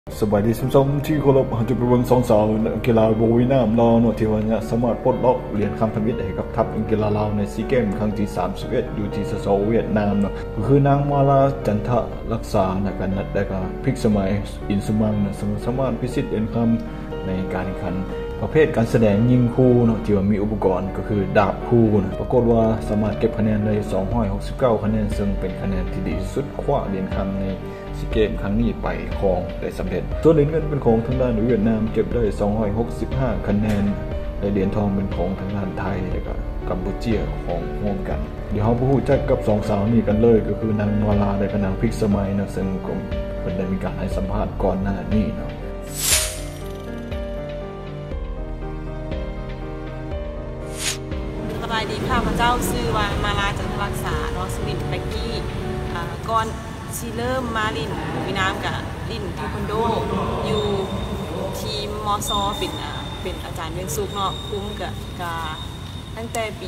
สบายดีส้มๆที่เคารพจะไปเบิ่ง2 สาวกีฬาโบวีน้ำลาวเนาะที่ว่าเนี่ยสามารถปลดล็อกเหรียญคำทำอิฐให้กับทัพกีฬาลาวในซีเกมครั้งที่31อยู่ที่สสเวียดนามเนาะก็คือนางมาลาจันทะรักษาในการนัดได้กับพลิกสมัยอินสุมังเนาะสามารถพิชิตเหรียญคำในการแข่งขันประเภทการแสดงยิงคู่เนาะที่ว่ามีอุปกรณ์ก็คือดาบคู่นะปรากฏว่าสามารถเก็บคะแนนได้269คะแนนซึ่งเป็นคะแนนที่ดีสุดคว้าเหรียญคำในซีเกมครั้งนี้ไปครองได้สำเร็จส่วนเหรียญเงินเป็นของทางด้านเวียดนามเก็บได้265คะแนนและเหรียญทองเป็นของทางด้านไทยและก็กัมพูเชียของร่วมกันเดี๋ยวเราไปพูดจักกับ2 สาวนี้กันเลยก็คือนางมาลาและก็นางพลิกสมัยนะซึ่งก็เป็นได้มีการให้สัมภาษณ์ก่อนหน้านี้เนาะสบายดีค่ะพระเจ้าซื้อว่ามาลาจันทรักษาเนาะสลินเบกกี้ก่อนชีเริ่มมาลินวิน้ำกับลินเทควันโดอยู่ทีมมอซอเป็นอาจารย์เวียงซุกเนาะคุ้มกับตั้งแต่ปี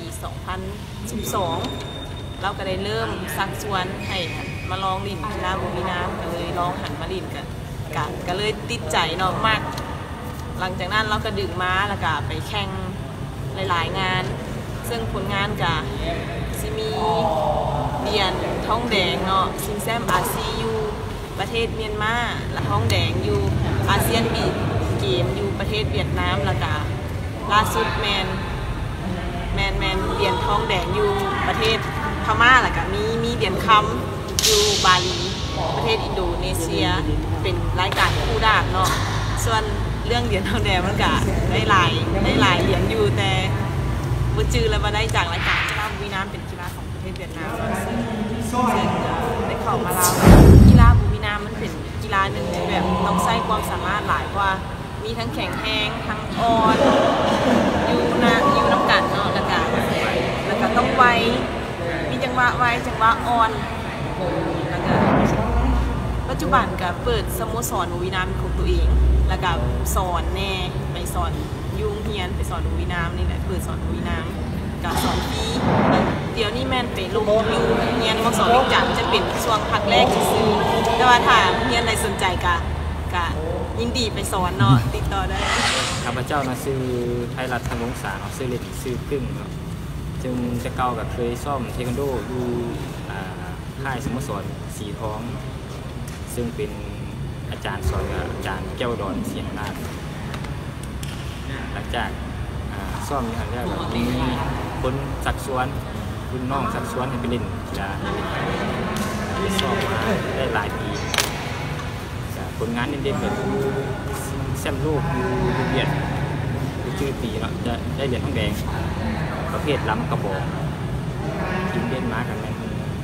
2012เราก็ได้เริ่มซักชวนให้มาลองลินกีฬาบุรีน้ำก็เลยลองหันมาลินก็เลยติดใจเนาะมากหลังจากนั้นเราก็ดึงม้าแล้วก็ไปแข่งหลายๆงานซึ่งผลงานก็จะมีเหรียญทองแดงเนาะชิงแชมป์อาเซียนอยู่ประเทศเมียนมาและทองแดงอยู่อาเซียนบีเกมอยู่ประเทศเวียดนามแล้วก็ล่าสุดแมนเหรียญทองแดงอยู่ประเทศพม่าแล้วก็มีเหรียญคำอยู่บาหลีประเทศอินโดนีเซียเป็นรายการคู่ดาบเนาะส่วนเรื่องเหรียญทองแดงมันก็ได้หลายเหรียญอยู่แต่บุจือแล้วมาได้จากรายการกีฬาบุรีน้ำเป็นกีฬาของประเทศเวียดนามซึ่งได้เข้ามาแล้วกีฬาบุรีน้ำมันเป็นกีฬาหนึ่งที่แบบต้องใช้ความสามารถหลายกว่ามีทั้งแข็งแรงทั้งอ่อนอยู่น้ำกันเนาะแล้วก็ต้องไวมีจังหวะไวจังหวะอ่อนแล้วก็ปัจจุบันก็เปิดสโมสรบุรีน้ำของตัวเองแล้วก็สอนแน่ไปสอนยุ่งเฮียนไปสอนบุรีน้ำนี่แหละเปิดสอนบุรีน้ำกับสอนฟรีเดี๋ยวนี้แม่นไปลงอยู่เฮียนมาสอนจันจะเป็นช่วงพักแรกซื้อแต่ว่าถ้าเฮียนใดสนใจกะยินดีไปสอนเนาะติดต่อได้ข้าพเจ้านะซื้อไทยรัฐธนงศาซื้อเล็กซื้อพึ่งเนาะจึงจะเก่ากับเคยซ่อมเทควันโดอยู่ค่ายสโมสรสีทองซึ่งเป็นอาจารย์สอนกับอาจารย์แก้วดอนเสียงนาฏหลังจากซ่อมอย่างแรกแบบมีคนสักชวนรุ่นน้องสักชวนให้ไปเล่นกีฬาไปซ่อมมาได้หลายปีผลงานเด่นๆแบบแซมลูกอยู่เวียดชื่อปีเนาะจะได้เหรียญทองแดงประเภทล้ำกระบอกทีมเด่นมากันแม่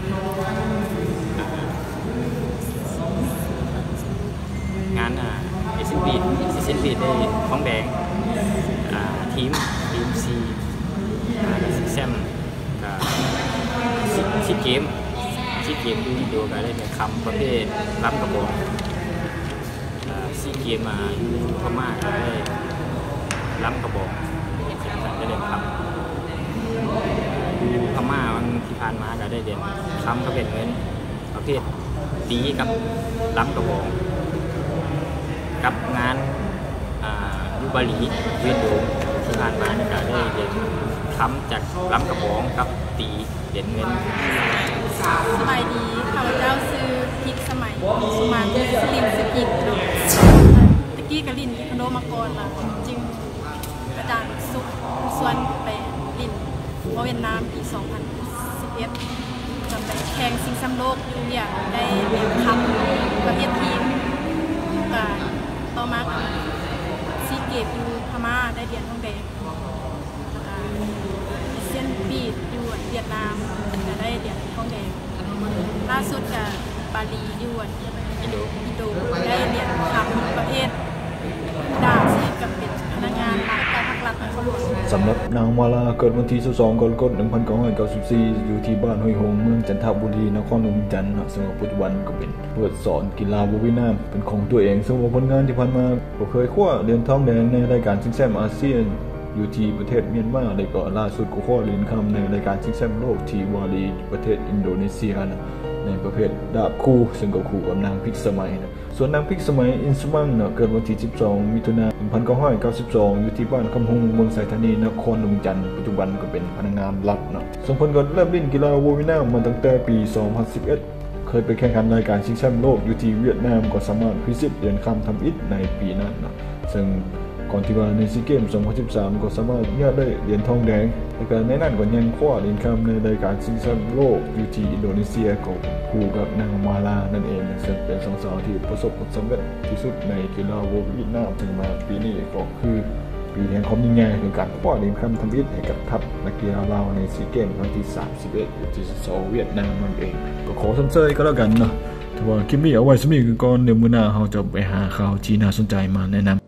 งานเอเชียนบีดได้ทองแดงทีมซีแซมซีเกมดูวิดีโอกันได้เป็นคำประเภทล้ำกระบอกซีเกมมาอยู่พม่าก็ได้ล้ำกระบอกได้เด่นคำอยู่พม่าวันที่ผ่านมาก็ได้เด่นคำประเภทเงินประเภทตีกับล้ำกระบอกกับงานยูบาลีเวียดโดมที่ผ่านมาก็ได้เด่นคำจากล้ำกระบอกกับตีเด่นเงินสบายดีข้าพเจ้าซื้อพริกสมัยสุมาคือสลิมสกินตะกี้กับลินที่พโนมาก่อนล่ะจริงอาจารย์ซุกส่วนไปลินเวียดนามปี 2011จะไปแข่งชิงแชมป์โลกอยู่อย่างได้เหรียญคำประเภททีมต่อมาซีเกตอยู่พม่าได้เหรียญทองแดงเส้นบีดอยู่เวียดนามจะได้เหรียญทองแดงล่าสุดกับบาลีอยู่อินโดได้เหรียญคำประเภทดาบซึ่งกับเป็นพนักงานการพักหลักของเขาสำหรับนางมาลาเกิดวันที่22 กรกฎาคม 1994 อยู่ที่บ้านห้วยหงเมืองจันทบุรีนครหลวงจันทร์ซึ่งปัจจุบันก็เป็นเปิดสอนกีฬาบุรีน้ำเป็นของตัวเองซึ่งผลงานที่ผ่านมาก็เคยคว้าเหรียญทองแดงในรายการชิงแชมป์อาเซียนอยู่ที่ประเทศเมียนมาและก็ล่าสุดก็คว้าเหรียญคำในรายการชิงแชมป์โลกที่บาหลีประเทศอินโดนีเซียในในประเภทดาบคู่ซึ่งก็คู่กับนางพิกสมัยนะส่วนนางพิกสมัยอินสมังเนาะเกิดวันที่12มิถุนายน1992อยู่ที่บ้านคำฮงเมืองไสธานีนครหลวงจันทร์ปัจจุบันก็เป็นพนักงานรัฐเนาะส่วนเพิ่นก็เริ่มเล่นกีฬาโววินามาตั้งแต่ปี 2011 เคยไปแข่งขันรายการชิงแชมป์โลกอยู่ที่เวียดนามก็สามารถพิชิตเหรียญคำทำอิฐในปีนั้นเนาะซึ่งก่อนที่ว่าในซีเกม 2013 ก็สามารถได้เหรียญทองแดงและก็ในนั้นก็ยังคว้าเหรียญคำในรายการชิงแชมป์โลกอยู่ที่อินโดนีเซียก็คู่กับนางมาลานั่นเองซึ่งเป็น2 สาวที่ประสบผลสำเร็จที่สุดในกีฬาโววินาถึงมาปีนี้ก็คือปีแห่งความยิ่งใหญ่คือการคว้าเหรียญคำทำอิฐให้กับทัพนักกีฬาลาวในซีเกมครั้งที่ 31 อยู่ที่เวียดนามนั่นเองก็ขอสรรเสริญก็แล้วกันเนาะแต่ว่าคลิปนี้เอาไว้สำหรับก่อนเดี๋ยวมื้อหน้าเราจะไปหาข่าวที่น่าสนใจมาแนะนำ